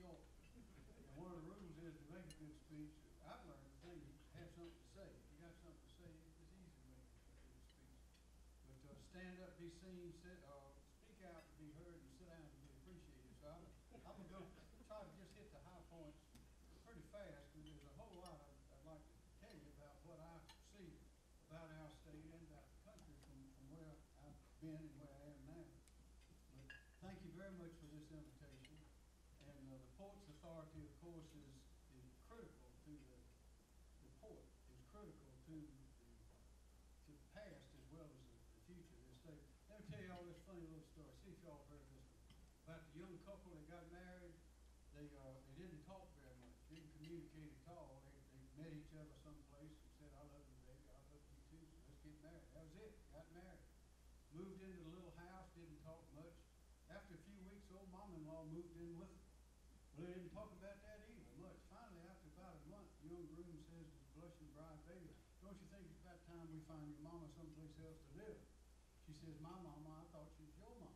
short. And one of the rules is to make a good speech. I've learned the thing, you have something to say. If you got something to say, it's easy to make a good speech. But stand up, be seen, speak out to be heard, and sit down to be appreciated. So I'm going to go try to just hit the high points pretty fast, because there's a whole lot I'd like to tell you about what I see about our state and about the country from where I've been and where I am now. But thank you very much for this invitation. And the Ports Authority, of course, is critical to the port, is critical to the past as well as the future of this state. Let me tell you all this funny little story. See if y'all heard this one. About the young couple that got married. They didn't talk very much, didn't communicate at all. They met each other someplace and said, I love you, baby, I love you too, so let's get married. That was it, got married. Moved into the little house, didn't talk much. After a few weeks, old mom-in-law moved in with them. Well, they didn't talk about that either much. Finally, after about a month, the young groom says to his blushing bride, baby, don't you think it's about time we find your mama someplace else to live? She says, my mama, I thought she was your mama.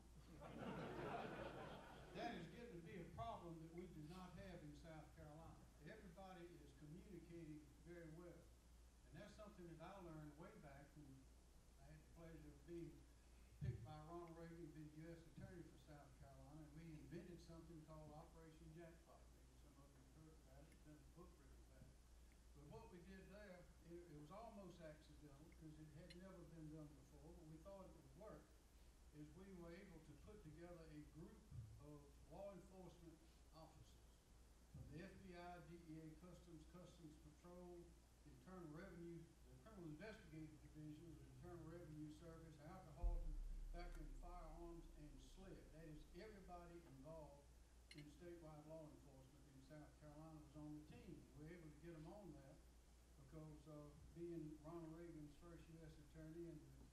That is getting to be a problem that we do not have in South Carolina. Everybody is communicating very well. And that's something that I learned way back when I had the pleasure of being picked by Ronald Reagan to be U.S. Attorney for South Carolina. And we invented something called Operation Jackpot. Maybe some of you have heard about it. There's been a book written about it. But what we did there, it was almost accidental because it had never been done before, but we thought it would work, is we were able to put together a group of law enforcement officers from the FBI, DEA, Customs Patrol, Internal Revenue, the Criminal Investigative Division, the Internal Revenue Service, Alcohol, Tobacco and Firearms, and SLED. That is everybody involved in statewide law enforcement in South Carolina was on the team. We were able to get them on that because being Ronald Reagan's first U.S. Attorney and the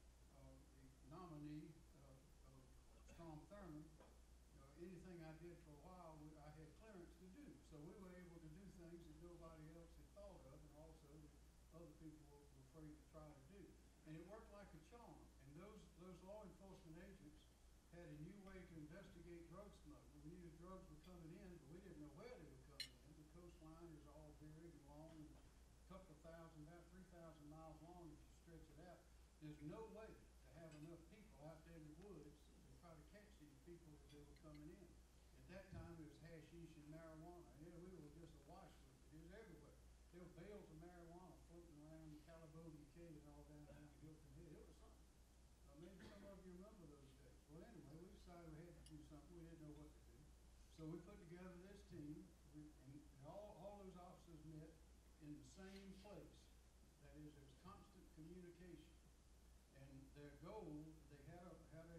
nominee of Strom Thurmond, anything I did for a while, I had clearance to do. So we were able to do things that nobody else had thought of, and also that other people were afraid to try to do. And it worked like a charm. And those law enforcement agents had a new way to investigate drug smuggling. We knew the drugs were coming in, but we didn't know where they were coming in. The coastline is all very long, a couple of thousand, about 3,000 miles long if you stretch it out. There's no way to have enough people out there in the woods to try to catch these people as they were coming in. At that time, it was hashish and marijuana. Yeah, we were just awash with it. It was everywhere. There were bales of marijuana floating around the Calibonia Cave and all down Hilton Head. It was something. Maybe some of you remember those days. Well, anyway, we decided we had to do something. We didn't know what to do. So we put together this team, and all those officers met in the same place. That is, there was constant communication. And their goal, they had a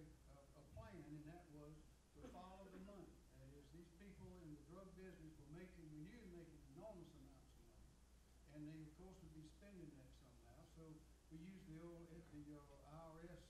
plan, and that was to follow the money. That is, these people in the drug business were we knew they were making enormous amounts of money. And they, of course, would be spending that somehow. So we used the old IRS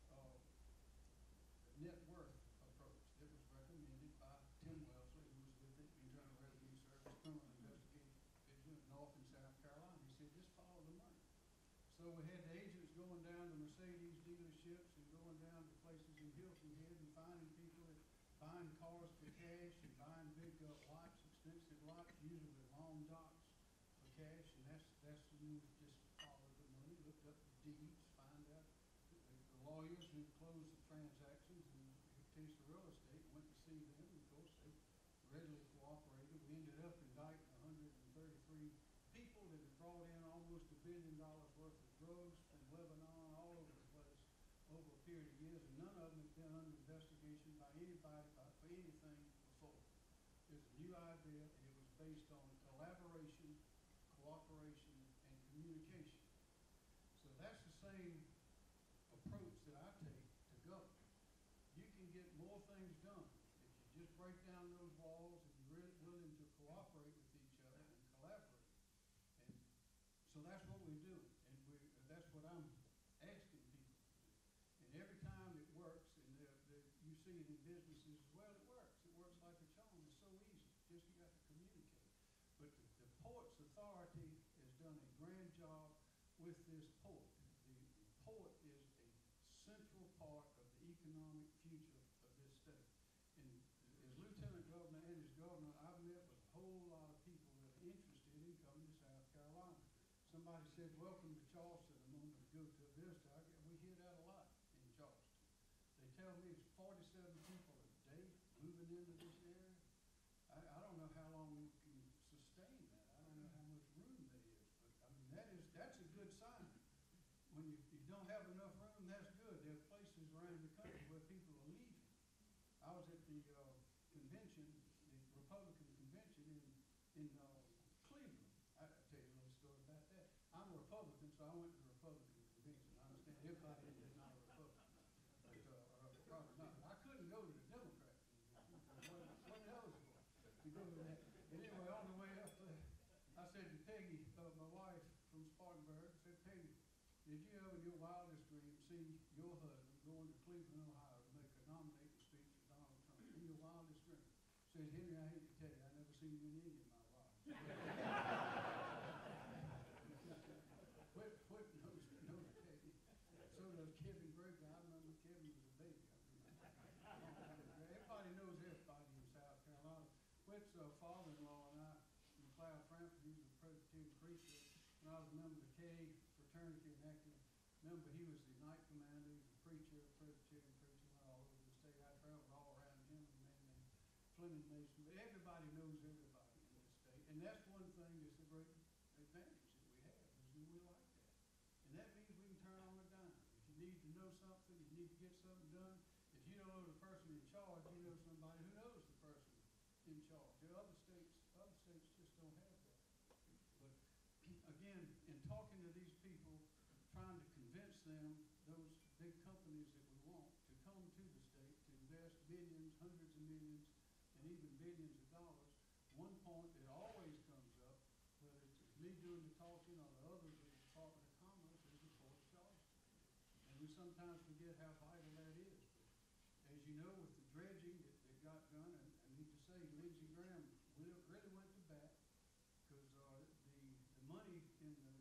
net worth approach that was recommended by Tim Wellesley, who was with the Internal Revenue Service, Criminal Investigative Division of North and South Carolina. He said, just follow the money. So we had the agents going down to Mercedes dealerships and going down to places in Hilton Head and finding people that buying cars for cash and buying big lots, expensive lots, usually with long docks for cash. And that's the move, just follow the money, looked up the deeds, find out the lawyers who closed the transactions and case of real estate, went to see them. Of course, they readily cooperated. We ended up indicting 133 people that had brought in almost $1 billion worth of drugs from Lebanon all over the place over a period of years, and none of them had been under investigation by anybody for anything before. It was a new idea, and it was based on collaboration, cooperation, and communication. So that's the same approach that I take to government. You can get more things done if you just break down those walls and you're really willing to cooperate with each other and collaborate. And so that's what we're doing, and that's what I'm asking people to do. And every time it works, and you see it in businesses as well, it works. It works like a charm. It's so easy. Just you got to communicate. But the Ports Authority has done a grand job with this port. The port is a central part of the economic future of this state. And as Lieutenant governor and his governor, I've met with a whole lot of people that are interested in coming to South Carolina. Somebody said, welcome to Charleston a moment ago to a visitor. We hear that a lot in Charleston. They tell me it's 47 people a day moving into this area. I don't know how long we can sustain that. I don't know how much room there is, but I mean, that's a good sign. When you don't have enough room, that's good. There are places around the country where people are leaving. I was at the convention, the Republican convention in Cleveland. I tell you a little story about that. I'm a Republican, so I went to the Republican convention. I understand everybody is not a Republican, but probably not. I couldn't go to the Democrat convention. Wasn't eligible to go to that. And anyway, on the way up there, I said to Peggy, my wife from Spartanburg, I said, Peggy, did you ever in your wildest dream see your husband going to Cleveland, Ohio to make a nominating speech for Donald Trump? In your wildest dream? Says, Henry, I hate to tell you, I never seen you in any of my life. Whit knows Peggy. So does Kevin Gregory. I remember Kevin was a baby. Everybody knows everybody in South Carolina. Whit's father-in-law and I, McLeod Frampton, he was a Presbyterian preacher. When I was a member of the K fraternity and active member, he was the night commander, he was a preacher, Presbyterian preacher, went all over the state. I traveled all around him, a man named Fleming Mason. But everybody knows everybody in this state. And that's one thing that's a great advantage that we have, is we like that. And that means we can turn on a dime. If you need to know something, you need to get something done. If you don't know the person in charge, you know somebody who knows the person in charge. There are other states just don't have that. But again, in talking to these people, trying to convince them, those big companies that we want, to come to the state, to invest millions, hundreds of millions, and even billions of dollars, one point that always comes up, whether it's me doing the talking or the others in the Department of Commerce, is the Port of Charleston. And we sometimes forget how vital that is. But as you know, with the dredging that got done, and I need to say, Lindsey Graham really went to bat, because the money in the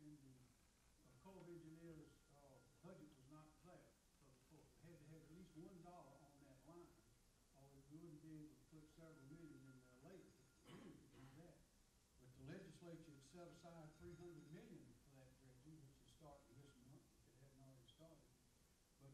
Corps of Engineers budget was not there for the port. We had to have at least $1 on that line, or we wouldn't be able to put several million in there later to do that. But the legislature had set aside $300 million for that dredging, which is starting this month, if it hadn't already started. But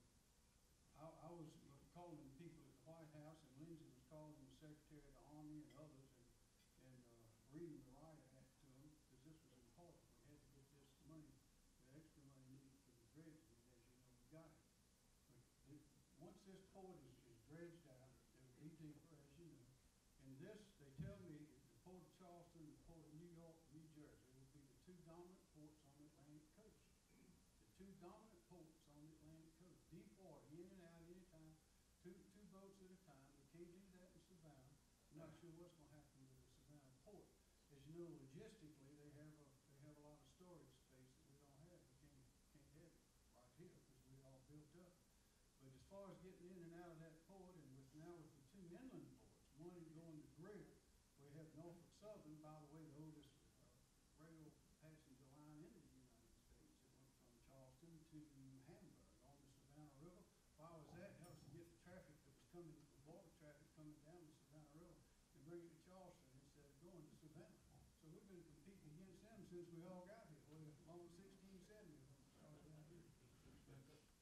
I was calling people at the White House, and Lindsey was calling the Secretary of the Army and others, and reading the riot act to them, because this was important. We had to get this money, the extra money needed for the dredging, and as you know, we got it. But once this port is dredged out, it will be deeper, as you know. And this, they tell me, the Port of Charleston, the Port of New York, New Jersey will be the two dominant ports on the Atlantic coast. The two dominant ports on the Atlantic coast. Deep water, in and out anytime, two boats at a time. We can't do that in Savannah. I'm not sure what's going to happen with the Savannah port. As you know, logistically, they have a lot of storage space that we don't have. We can't have it right here because we're all built up. But as far as getting in and out of that port, and now with the two inland ports, one is going to Greer, we have Norfolk Southern, by the way, the oldest rail passenger line in the United States. It went from Charleston to Hamburg on the Savannah River. Why was that? That was to get the traffic that was coming, the water traffic coming down the Savannah River, and bring it to Charleston instead of going to Savannah. So we've been competing against them since we all got here. Well, along 1670 when we started down here. But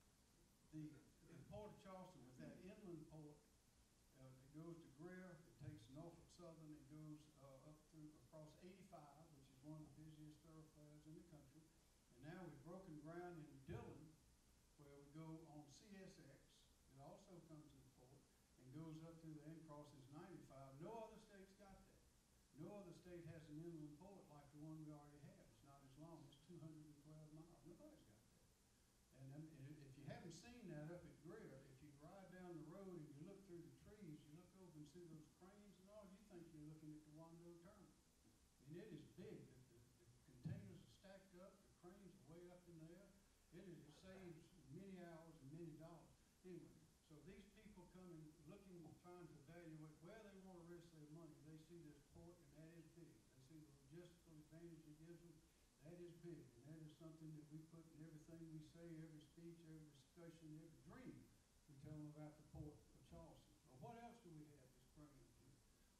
the Port of Charleston, with that inland port, it goes to Greer, it takes Norfolk Southern, it goes up through across 85, which is one of the busiest thoroughfares in the country. And now we've broken ground in Dillon, where we go on CSX. It also comes to the port and goes up through there and crosses 95. No other state's got that. No other state has an inland port like the one we already have. It's not as long. It's 212 miles. Nobody's got that. And if you haven't seen that up at Greer, if you ride down the road and you look through the trees, you look over and see those cranes and all, you think you're looking at the Wando Terminal. I mean, it is big. The containers are stacked up. The cranes are way up in there. It saves many hours and many dollars. Anyway, so these people coming, looking, trying to evaluate where they want to risk their money, they see this port, and that is big. They see the logistical advantage it gives them. That is big, and that is something that we put in everything we say, every speech, every discussion, every dream. We tell them about the Port of Charleston. But what else do we have that's bringing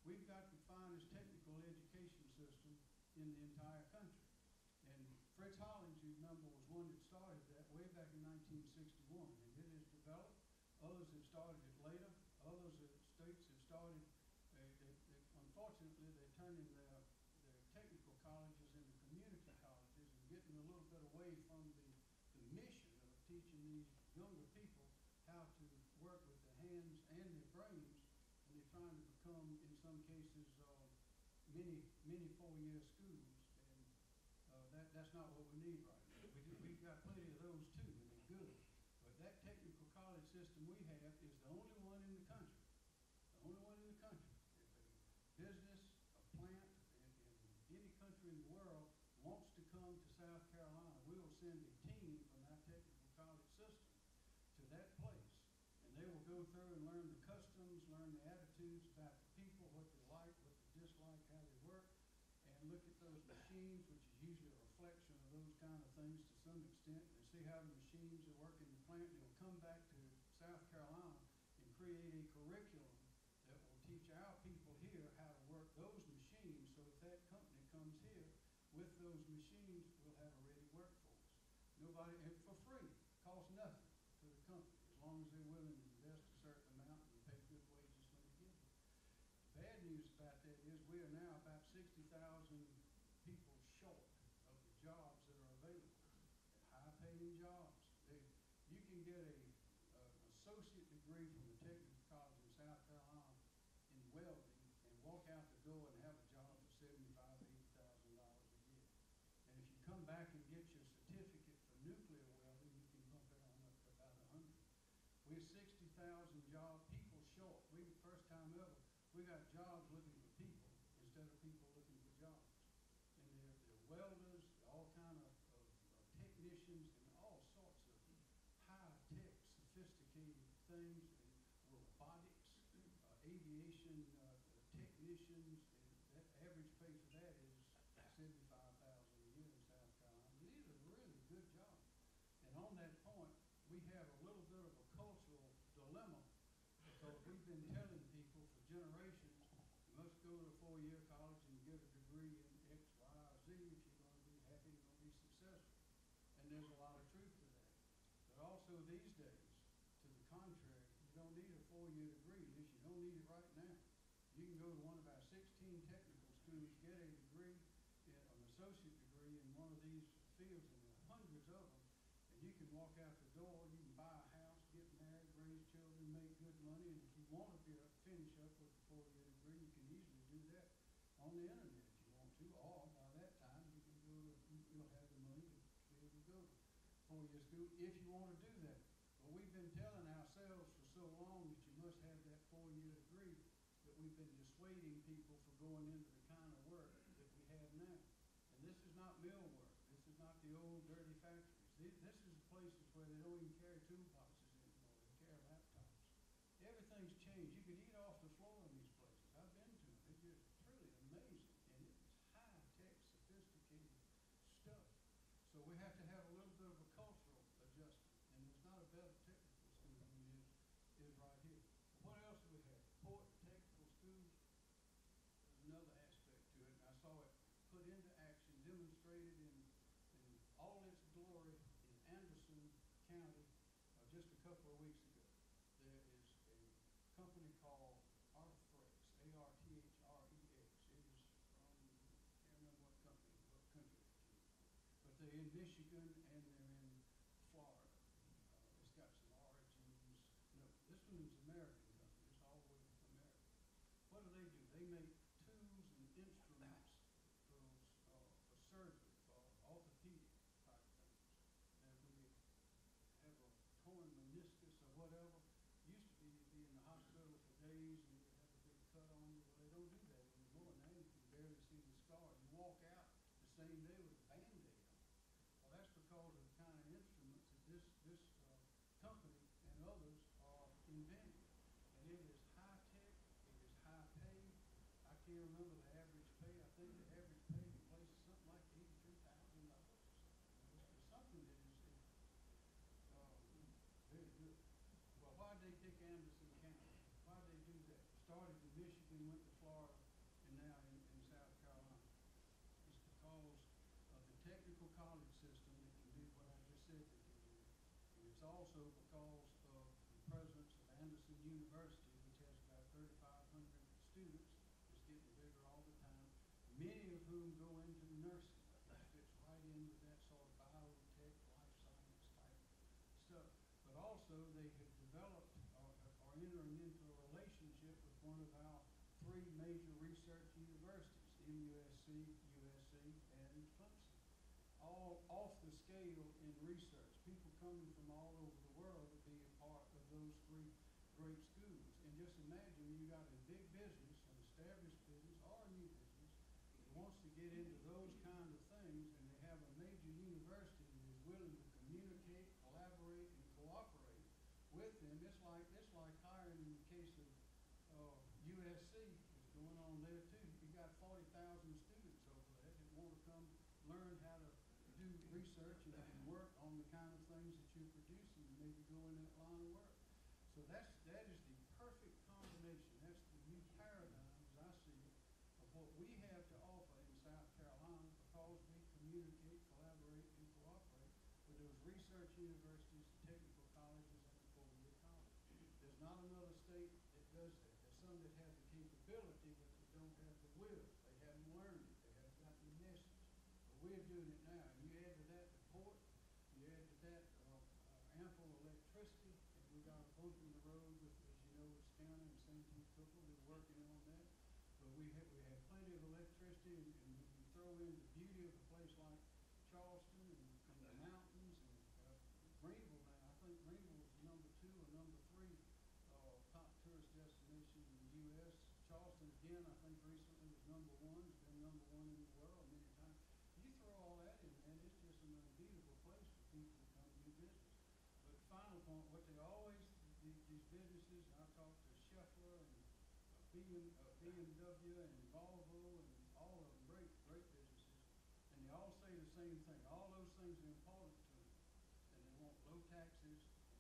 we've got the finest technical education system in the entire country. And Fritz Hollings, you remember, was one that started that way back in 1961, and it has developed. Others have started it later. States have started, unfortunately, they're turning their technical colleges into community colleges and getting a little bit away from the mission of teaching these younger people how to work with their hands and their brains, and they're trying to become, in some cases, many four-year schools, and that's not what we need right now. We've got plenty of those too, and they're good. But that technical college system we have is the only one in the country. The only one in the country. If a business, a plant in any country in the world wants to come to South Carolina, we will send a team from our technical college system to that place. And they will go through and learn the customs, learn the attitudes about the people, what they like, what they dislike, how they work, and look at those machines, which is usually a reflection of those kind of things to some extent, and see how the machines are working in the plant. And they'll come back to South Carolina and create a curriculum that will teach our people here how to work those machines, so if that company comes here with those machines, we'll have a ready workforce. Nobody, and for free, costs nothing to the company, as long as they're willing to invest a certain amount and pay good wages when they get here. The bad news about that is we are now about 60,000 people short of the jobs that are available, high-paying jobs. You can get an associate degree from a technical college in South Carolina in welding and walk out the door and have a job for $75,000 to $80,000 a year. And if you come back and get your certificate for nuclear welding, you can bump it on up to about 100. We're 60,000 people short. First time ever, we got jobs looking for people instead of people looking for jobs. And they're welders, all kind of technicians, and all sorts of high-tech, sophisticated things, and robotics, aviation technicians, and that average pay for that is $75,000 a year in South Carolina. These are really good jobs. And on that point, we have a little bit of a cultural dilemma, because we've been telling people for generations, you must go to a four-year college and get a degree in X, Y, or Z if you're going to be happy, you're going to be successful. And there's a lot of truth to that. But also these days, to the contrary, you don't need a four-year degree. At least you don't need it right now. You can go to one of our 16 technical schools, get a degree, an associate degree in one of these fields, and there are hundreds of them, and you can walk out the door, you can buy a house, get married, raise children, make good money, and if you want to finish up with a four-year degree, you can easily do that on the internet if you want to, or by that time you'll have the money to be able to go to four-year school if you want to do that. But we've been telling ourselves for so long that you must have that four-year degree that we've been dissuading people from going into the kind of work that we have now. And this is not mill work. This is not the old dirty factories. This is places where they don't even carry toolboxes anymore. They carry laptops. Everything's changed. You could eat off the floor in these places. I've been to them. It's just truly amazing. And it's high-tech, sophisticated stuff. So we have to have a little bit of a cultural adjustment. And there's not a better technical school than is right here. What else do we have? Port technical schools. There's another aspect to it. And I saw it put into action, demonstrated in all its glory in Anderson County just a couple of weeks ago. There is a company called Arthrex, Arthrex. It is from, I can't remember what country it came from. But they're in Michigan and they're in Florida. It's got some origins. No, this one is American company. It's all the way American. What do? They make tools and instruments for surgery, for orthopedic type things. And when you have a torn meniscus or whatever, used to be you'd be in the hospital for days and you'd have a big cut on you. Well, they don't do that anymore. Now you can barely see the scar. You walk out the same day with a Band-Aid on. Well, that's because of the kind of instruments that this company and others are inventing. And it is high-tech. It is high-pay. I can't remember the average pay. I think the average pay in places something like $83,000 or something. It's something that is very good. Well, why did they pick Anderson County? Why did they do that? Started in Michigan, went to Florida, technical college system that can do what I just said they can do. And it's also because of the presence of Anderson University, which has about 3,500 students. It's getting bigger all the time, many of whom go into nursing. It fits right in with that sort of biotech, life science type stuff. But also they have developed or are entering into a relationship with one of our three major research universities, MUSC, USC, and Clemson. All off the scale in research. People coming from all over the world to be a part of those three great schools. And just imagine you got a big business, an established business, or a new business that wants to get into those kind of things, and they have a major university that is willing to communicate, collaborate, and cooperate with them. It's like hiring in the case of USC is going on there too. You got 40,000 students over there that want to come learn how to do research and work on the kind of things that you're producing and maybe go in that line of work. So that is the perfect combination. That's the new paradigm, as I see it, of what we have to offer in South Carolina because we communicate, collaborate, and cooperate with those research universities, the technical colleges, and the four-year college. There's not another state that does that. There's some that have the capability, but they don't have the will. They haven't learned it. They haven't got the message. But we're doing it now. And you add to that the port, you add to that ample electricity, and we got a bump in the road with, as you know, with Scanner and Santee Cooper. They're working on that. But we have plenty of electricity, and we can throw in the beauty of a place like Charleston and the mountains and Greenville now. I think Greenville is number 2 or number 3 top tourist destination in the U.S. Charleston, again, I think recently was number 1. It's been number 1 in the world many times. You throw all that in, man, it's just an unbeatable place for people to come do business. But final point, what they always, these businesses, I talked to Schaeffler and BMW and Volvo and all of them, great businesses, and they all say the same thing. All those things are important to them, and they want low taxes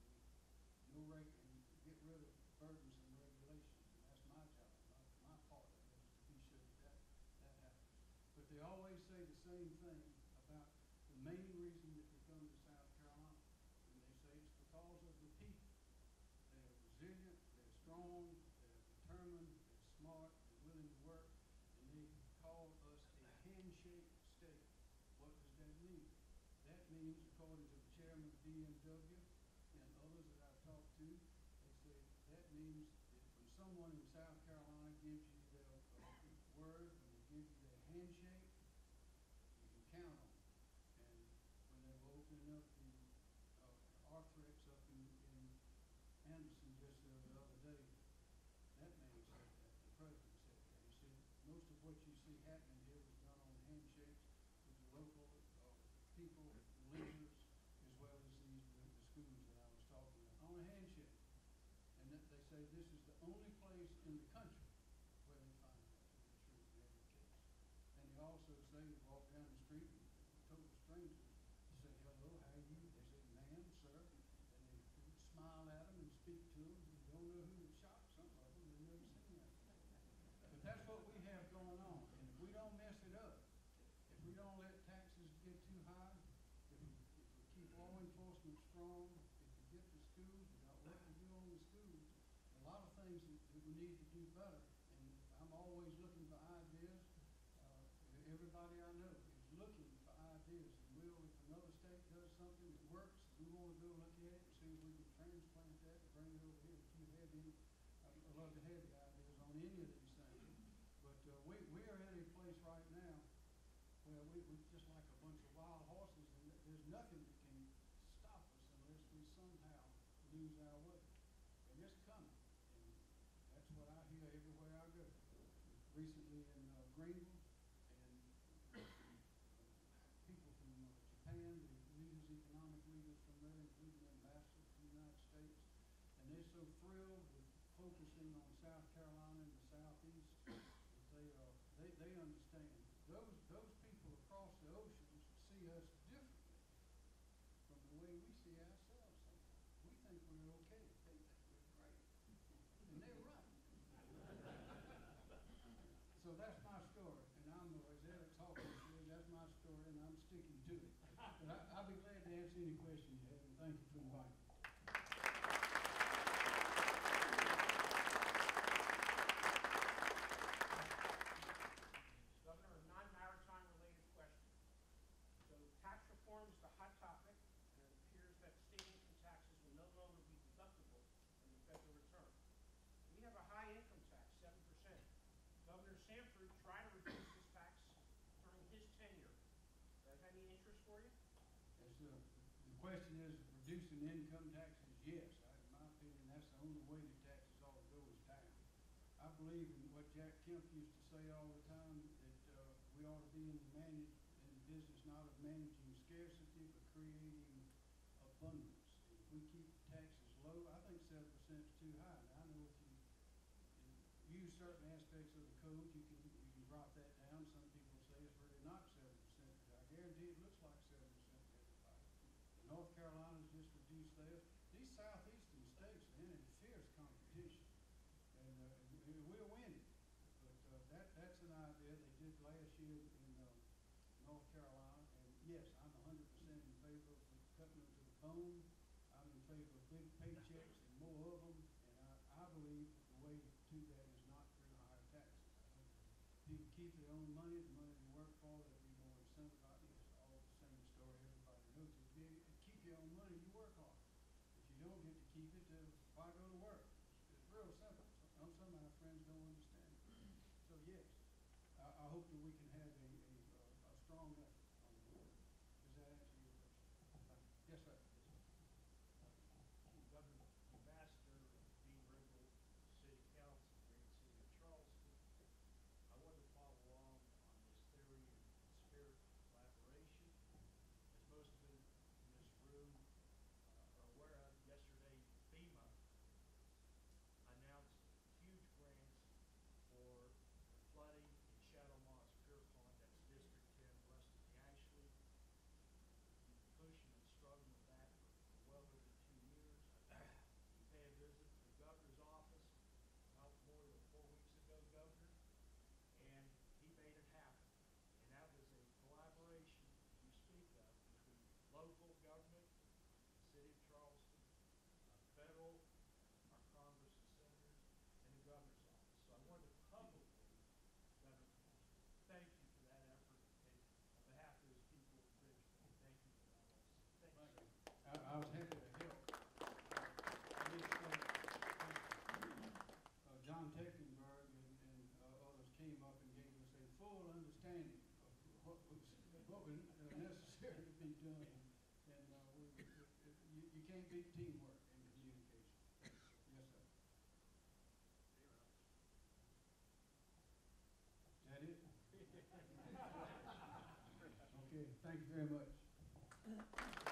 and no rate and get rid of burdensome regulations, and that's my job. My part of it is to be sure that happens. But they always say the same thing about the main reason that they come to South Carolina, and they say it's because of the people. They are resilient, they're strong, they're determined, they're smart, they're willing to work, and they call us a handshake state. What does that mean? That means, according to the chairman of BMW and others that I've talked to, they say that means that when someone in South Carolina gives you their word, when they give you their handshake, you can count on it. And when they were opening up the Arthrex up in Anderson just the other day, that man said that, the president said that. He said most of what you see happening here was done on handshakes with the local people, leaders, as well as the schools that I was talking about, on a handshake. And that they say this is the only place in the country where they find that to be true in every case. And they also say you walk down the street and total strangers, you say, hello, how are you? They say, ma'am, sir. And they smile at them and speak to them. You don't know who to shop, some of them, they've never seen that before. But that's what we have going on. And if we don't mess it up, if we don't let taxes get too high, if we keep law enforcement strong, if we get the schools, we got work to do on the schools, a lot of things that we need to do better. And I'm always looking for ideas. Everybody I know is looking for ideas. And if another state does something that works, we want to go look at it and see if we can transplant that and bring it over here. If you have any, I'd love to have the ideas on any of these things. But we are in a place right now where we're just like a bunch of wild horses, and there's nothing that can stop us unless we somehow lose our way. And it's coming. And that's what I hear everywhere I go. Recently in Greenville, people from Japan, the leaders, economic leaders from there, including the McMaster from the United States, and they're so thrilled with focusing on South Carolina and the Southeast that they understand. Those people across the oceans see us differently from the way we see ourselves sometimes. We think we're okay. They think we're great. And they're right. So that's my story. And as Eric Hawkins said, that's my story, and I'm sticking to it. answer any questions you have, and thank you for inviting me. Governor, a non-maritime related question. So tax reform is the hot topic, and it appears that state income taxes will no longer be deductible from the federal return. We have a high income tax, 7%. Governor Sanford tried to reduce this tax during his tenure. Does that have any interest for you? Yes, the question is reducing income taxes, yes. In my opinion, that's the only way that taxes ought to go is down. I believe in what Jack Kemp used to say all the time, that we ought to be in the business not of managing scarcity, but creating abundance. If we keep taxes low, I think 7% is too high. Now, I know if you use certain aspects of the code, you can drop that down. Some people say it's really not 7%, but I guarantee it looks like 7% to everybody. North Carolina's just reduced theirs. These southeastern states are in fierce competition, and we're winning. But that's an idea they did last year in North Carolina. And yes, I'm 100% in favor of cutting them to the bone. I'm in favor of big paychecks and more of them. And I believe the way to do that is not through higher taxes. People keep their own money, the money they work for, they'll be more incentivized. It's all the same story everybody knows. Keep your own money, you work hard. If you don't get to keep it, then why go to work? It's real simple. Some of my friends don't understand it. So yes, I hope that we can have a strong effort on the board. Does that answer your question? Yes, sir. Governor McMaster, Dean Riggle, City Council, Green City of Charleston. I wanted to follow along on this theory and spirit of collaboration. As most of you in this room are aware of, yesterday FEMA announced huge grants for the flooding in Shadow Moss Pier Pond, that's District 10 west of the Ashley. We've been pushing and struggling with that for well over 2 years. We paid a visit to the governor's office about more than 4 weeks ago, Governor, and he made it happen. And that was a collaboration, as you speak of, between local government, the city of Charleston, federal, our Congress and senators, and the governor's office. So I wanted to publicly, Governor, thank you for that effort, and on behalf of those people in Bridgeport, thank you for that also. Thank you, sir. I was happy to help. I just think, John Tecklenburg and others came up and gave us a full understanding of what was necessary to be done. And you can't beat teamwork and communication. Yes, sir. Is that it? Okay, thank you very much.